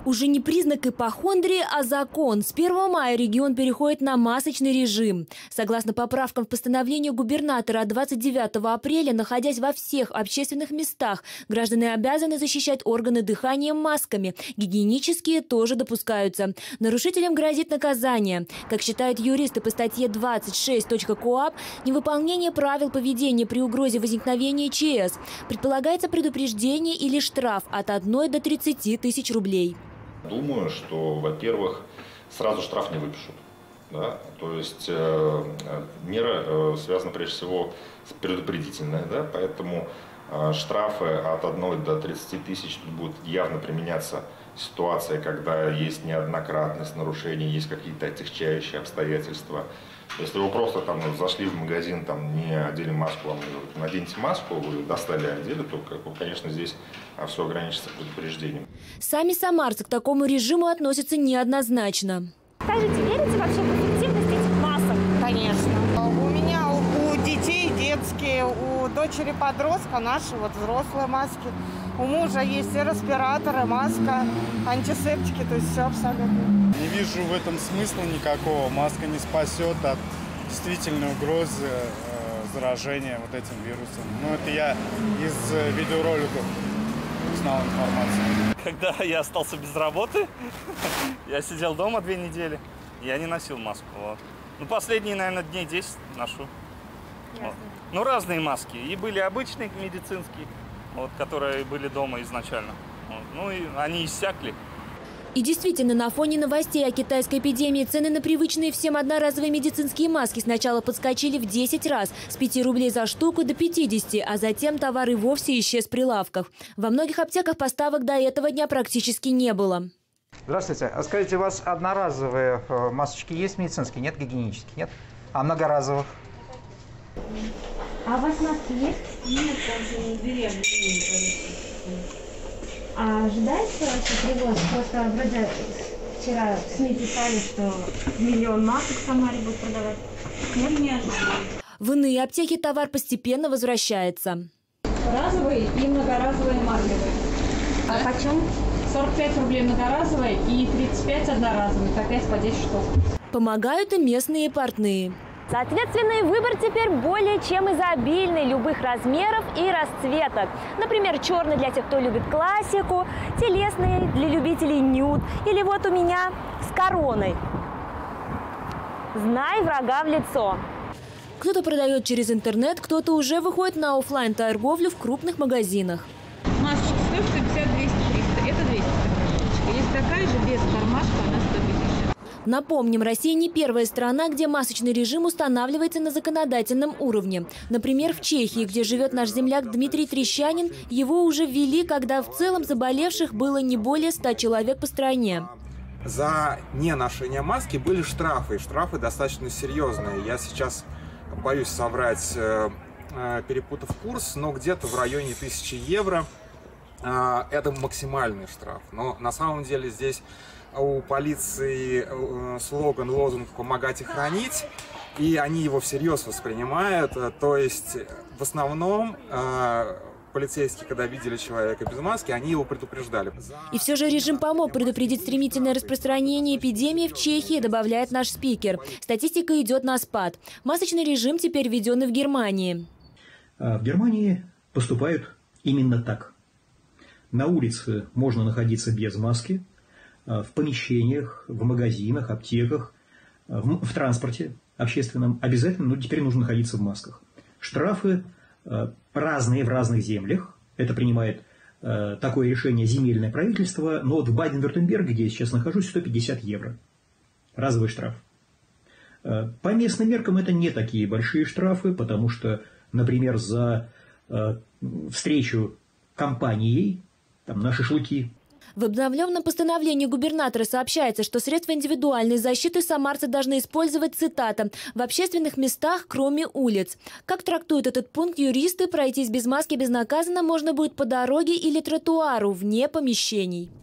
Уже не признак ипохондрии, а закон. С 1 мая регион переходит на масочный режим. Согласно поправкам в постановлении губернатора от 29 апреля, находясь во всех общественных местах, граждане обязаны защищать органы дыхания масками. Гигиенические тоже допускаются. Нарушителям грозит наказание. Как считают юристы по статье 26 КоАП, невыполнение правил поведения при угрозе возникновения ЧС предполагается предупреждение или штраф от 1 до 30 тысяч рублей. Думаю, что, во-первых, сразу штраф не выпишут. Да? То есть мера связана прежде всего с предупредительной, да? Поэтому штрафы от 1 до 30 тысяч будут явно применяться в ситуации, когда есть неоднократность нарушений, есть какие-то отягчающие обстоятельства. Если вы просто там зашли в магазин, там не одели маску, вам наденьте маску, вы достали и одели, то, конечно, здесь все ограничится предупреждением. Сами самарцы к такому режиму относятся неоднозначно. Скажите, верите вообще в эффективность этих масок? Конечно. У меня у детей детские, у дочери подростка наши вот взрослые маски. У мужа есть и респираторы, маска, антисептики, то есть все абсолютно. Не вижу в этом смысла никакого. Маска не спасет от действительной угрозы заражения вот этим вирусом. Ну, это я из видеороликов узнал информацию. Когда я остался без работы, я сидел дома 2 недели, я не носил маску. Вот. Ну, последние, наверное, дней 10 ношу. Вот. Ну, разные маски. И были обычные медицинские, вот, которые были дома изначально. Вот. Ну, и они иссякли. И действительно, на фоне новостей о китайской эпидемии цены на привычные всем одноразовые медицинские маски сначала подскочили в 10 раз – с 5 рублей за штуку до 50, а затем товар и вовсе исчез с прилавков. Во многих аптеках поставок до этого дня практически не было. Здравствуйте. А скажите, у вас одноразовые масочки есть медицинские? Нет, гигиенические? Нет? А многоразовых? А у вас маски есть? Нет, даже не деревня. А ожидается вообще привоз? Просто вроде вчера в СМИ писали, что миллион масок в Самаре будут продавать. Нет, не ожидаю. В иные аптеки товар постепенно возвращается. Разовые и многоразовые маркеры. А почем? 45 рублей многоразовые и 35 одноразовые, по 5 по 10 штук. Помогают и местные портные. Соответственно, выбор теперь более чем изобильный, любых размеров и расцветок. Например, черный для тех, кто любит классику, телесный для любителей нюд. Или вот у меня с короной. Знай врага в лицо. Кто-то продает через интернет, кто-то уже выходит на офлайн-торговлю в крупных магазинах. Масочка стоит 150, 200, 300. Это 200 масочка. Есть такая же без кармашка, она 150. Напомним, Россия не первая страна, где масочный режим устанавливается на законодательном уровне. Например, в Чехии, где живет наш земляк Дмитрий Трещанин, его уже ввели, когда в целом заболевших было не более 100 человек по стране. За неношение маски были штрафы, и штрафы достаточно серьезные. Я сейчас боюсь соврать, перепутав курс, но где-то в районе 1000 евро. Это максимальный штраф. Но на самом деле здесь у полиции слоган, лозунг «помогать и хранить», и они его всерьез воспринимают. То есть в основном полицейские, когда видели человека без маски, они его предупреждали. И все же режим помог предупредить стремительное распространение эпидемии в Чехии, добавляет наш спикер. Статистика идет на спад. Масочный режим теперь введен и в Германии. В Германии поступают именно так. На улице можно находиться без маски, в помещениях, в магазинах, аптеках, в транспорте общественном обязательно, но теперь нужно находиться в масках. Штрафы разные в разных землях. Это принимает такое решение земельное правительство. Но вот в Баден-Вюртемберге, где я сейчас нахожусь, 150 евро. Разовый штраф. По местным меркам это не такие большие штрафы, потому что, например, за встречу компанией там, на шашлыки, в обновленном постановлении губернатора сообщается, что средства индивидуальной защиты самарцы должны использовать, цитата, в общественных местах, кроме улиц. Как трактуют этот пункт юристы, пройтись без маски безнаказанно можно будет по дороге или тротуару вне помещений.